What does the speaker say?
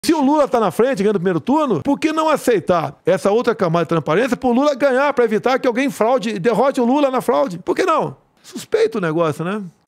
Se o Lula está na frente, ganhando o primeiro turno, por que não aceitar essa outra camada de transparência para o Lula ganhar, para evitar que alguém derrote o Lula na fraude? Por que não? Suspeito o negócio, né?